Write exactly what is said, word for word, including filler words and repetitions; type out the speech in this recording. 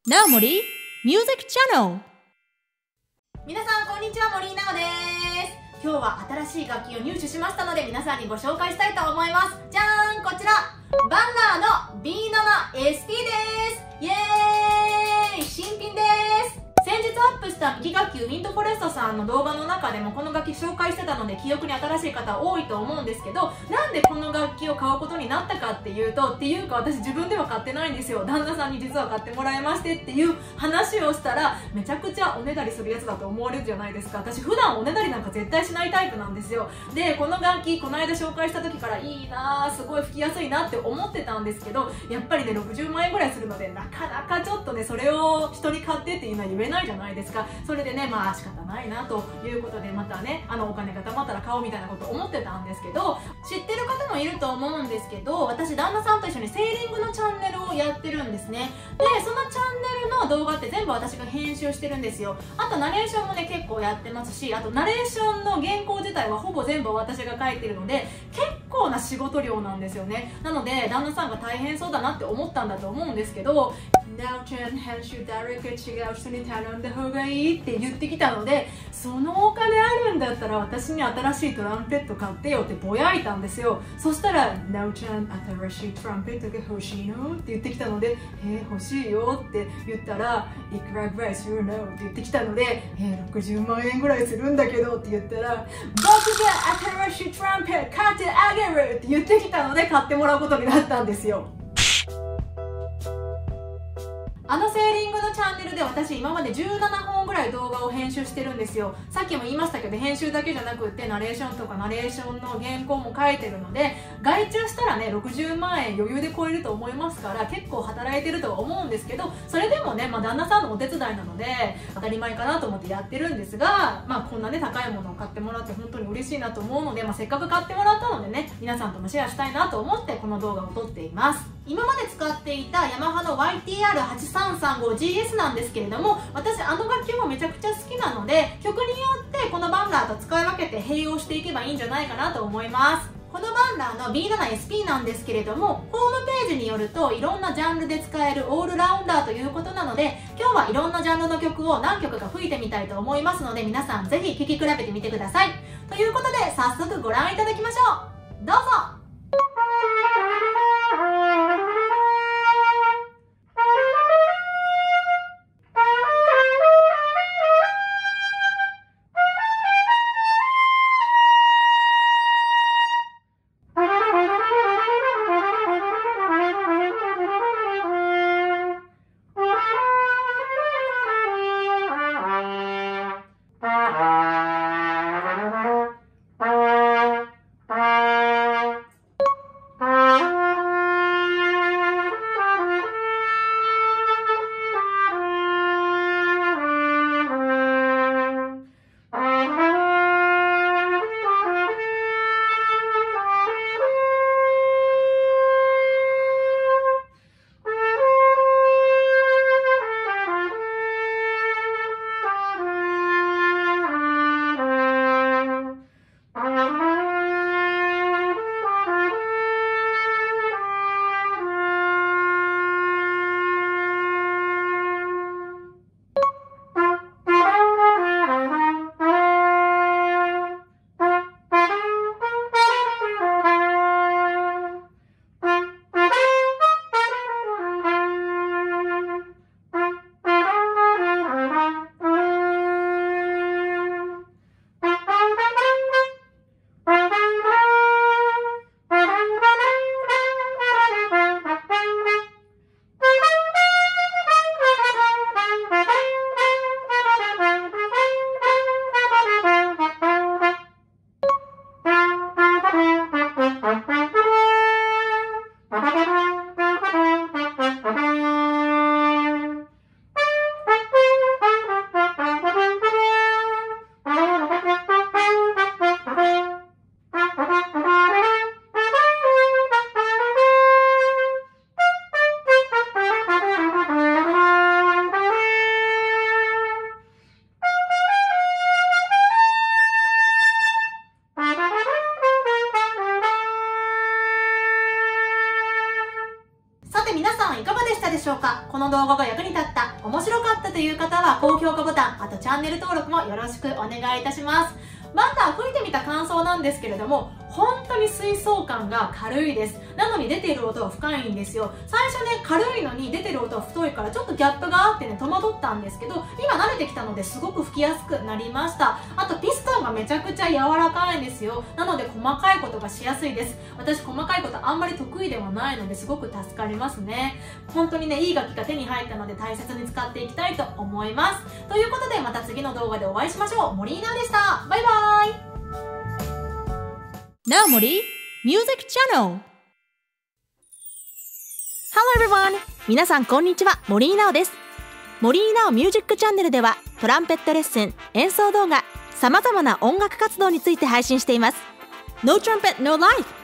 なおもりミュージックチャンネル。 皆さんこんにちは、森なおです。今日は新しい楽器を入手しましたので皆さんにご紹介したいと思います。じゃーん、こちらバンラーの ビーななエスピー です。イエーイ、新品です。先日アップした右楽器ウィンドフォレストさんの動画の中でもこの楽器紹介してたので記憶に新しい方多いと思うんですけど、なんでこの楽器を買うことになったかっていうと、っていうか私自分では買ってないんですよ。旦那さんに実は買ってもらいましてっていう話をしたら、めちゃくちゃおねだりするやつだと思われるじゃないですか。私普段おねだりなんか絶対しないタイプなんですよ。で、この楽器この間紹介した時からいいなぁ、すごい吹きやすいなって思ってたんですけど、やっぱりねろくじゅうまんえんぐらいするのでなかなかちょっとねそれを人に買ってっていうのは言えないじゃないですか。それでね、まあ仕方ないなということで、またねあのお金が貯まったら買おうみたいなこと思ってたんですけど、知ってる方もいると思うんですけど、私旦那さんと一緒にセーリングのチャンネルをやってるんですね。でそのチャンネルの動画って全部私が編集してるんですよ。あとナレーションもね結構やってますし、あとナレーションの原稿自体はほぼ全部私が書いてるので結構な仕事量なんですよね。なので旦那さんが大変そうだなって思ったんだと思うんですけど、なおちゃん編集誰か違う人に頼んだ方がいいって言ってきたので、そのお金あるんだったら私に新しいトランペット買ってよってぼやいたんですよ。そしたら「なおちゃん新しいトランペットが欲しいの?」って言ってきたので「えー、欲しいよ」って言ったら「いくらぐらいするの?」って言ってきたので「えー、ろくじゅうまんえんぐらいするんだけど」って言ったら「僕が新しいトランペット買ってあげる」って言ってきたので買ってもらうことになったんですよ。あのセーリングのチャンネルで私今までじゅうななほんぐらい動画を編集してるんですよ。さっきも言いましたけど編集だけじゃなくってナレーションとかナレーションの原稿も書いてるので、外注したらねろくじゅうまんえん余裕で超えると思いますから結構働いてるとは思うんですけど、それでもね、まあ、旦那さんのお手伝いなので当たり前かなと思ってやってるんですが、まあ、こんなね高いものを買ってもらって本当に嬉しいなと思うので、まあ、せっかく買ってもらったのでね皆さんともシェアしたいなと思ってこの動画を撮っています。今まで使っていたヤマハの ワイティーアールはちさんさんごジーエス なんですけれども、私あの楽器もめちゃくちゃ好きなので曲によってこのバンラーと使い分けて併用していけばいいんじゃないかなと思います。このバンラーの ビーななエスピー なんですけれども、ホームページによるといろんなジャンルで使えるオールラウンダーということなので、今日はいろんなジャンルの曲を何曲か吹いてみたいと思いますので皆さんぜひ聴き比べてみてください。ということで早速ご覧いただきましょう。どうぞ。 でしょうか？この動画が役に立った、面白かったという方は高評価ボタン、あとチャンネル登録もよろしくお願いいたします。バンダー吹いてみた感想なんですけれども、本当に水槽感が軽いです。なのに出ている音は深いんですよ。最初ね、軽いのに出てる音は太いからちょっとギャップがあってね、戸惑ったんですけど、今慣れてきたのですごく吹きやすくなりました。あとピストンがめちゃくちゃ柔らかいんですよ。なので細かいことがしやすいです。私細かいことあんまり得意ではないのですごく助かりますね。本当にね、いい楽器が手に入ったので大切に使っていきたいと思います。ということでまた次の動画でお会いしましょう。モリーナでした。バイバーイ。 Now Mori Music Channel. Hello everyone! 皆さんこんにちは、森井直です。森井直ミュージックチャンネルではトランペットレッスン、演奏動画、様々な音楽活動について配信しています。No trumpet, no life!